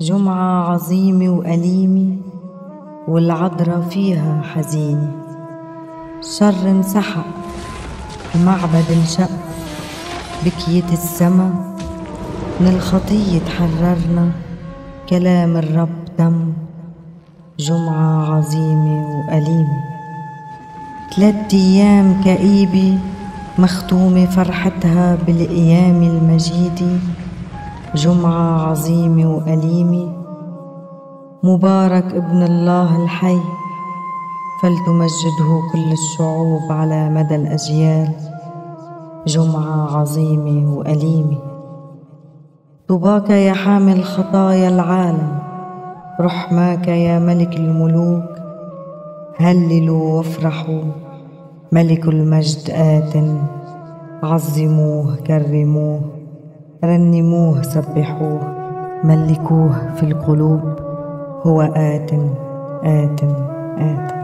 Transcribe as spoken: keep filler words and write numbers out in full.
جمعة عظيمة وأليمة والعذرا فيها حزينة. شر انسحق، المعبد انشق، بكيت السما، من الخطية تحررنا، كلام الرب تم. جمعة عظيمة وأليمة، ثلاث أيام كئيبة مختومة فرحتها بالقيام المجيدة. جمعة عظيمة وأليمة، مبارك ابن الله الحي، فلتمجده كل الشعوب على مدى الأجيال. جمعة عظيمة وأليمة، طوباك يا حامل خطايا العالم، رحماك يا ملك الملوك. هللوا وافرحوا، ملك المجد آت، عظموه كرموه، رنموه سبحوه، ملكوه في القلوب، هو آت آت آت.